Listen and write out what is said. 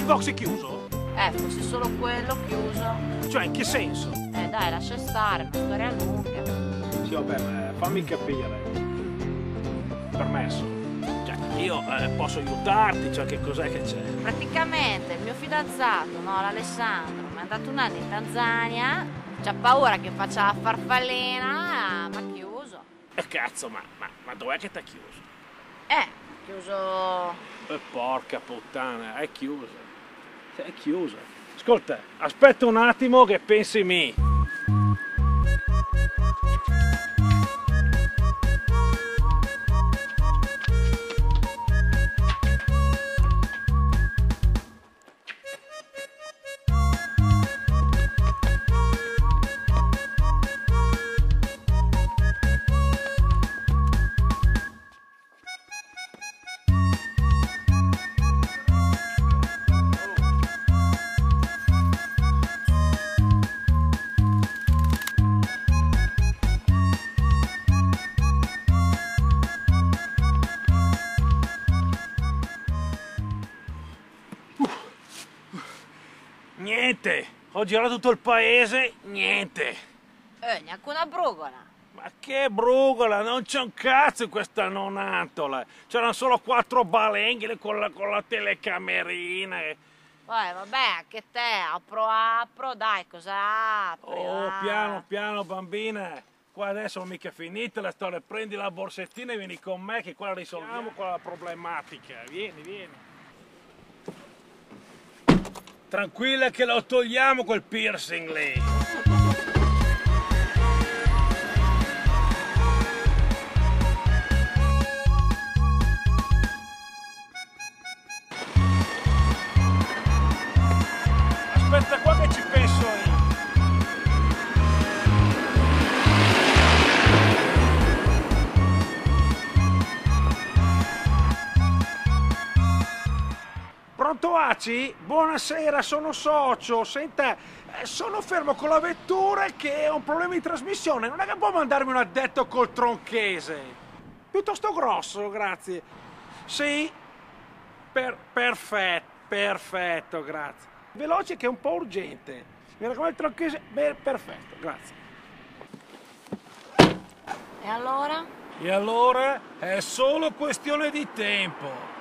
box è chiuso? Fosse solo quello chiuso. Cioè, in che senso? Dai, lascia stare, una storia lunga. Sì, vabbè, ma fammi capire. Permesso. Cioè, io posso aiutarti, cioè che cos'è che c'è? Praticamente il mio fidanzato, no, l'Alessandro, mi ha dato un anno in Tanzania, c'ha paura che faccia la farfallina, ma chiuso. Cazzo, ma dov'è che t'ha chiuso? Chiuso... Porca puttana, è chiusa. È chiusa. Ascolta, aspetta un attimo che pensi mi. Niente, ho girato tutto il paese, niente. Neanche una brugola. Ma che brugola, non c'è un cazzo in questa nonantola. C'erano solo 4 balenghe con la telecamerina. Vabbè, anche te, apro, dai, cosa apri? Oh, piano, piano, bambina. Qua adesso non è mica finita la storia. Prendi la borsettina e vieni con me che qua la risolviamo con la problematica. Vieni. Tranquilla che lo togliamo quel piercing lì. Aspetta qua che ci penso io. Pronto Aci? Buonasera, sono socio. Senta, sono fermo con la vettura che ho un problema di trasmissione. Non è che può mandarmi un addetto col tronchese? Piuttosto grosso, grazie. Sì? Perfetto, grazie. Veloce che è un po' urgente. Mi raccomando il tronchese. Perfetto, grazie. E allora? E allora è solo questione di tempo.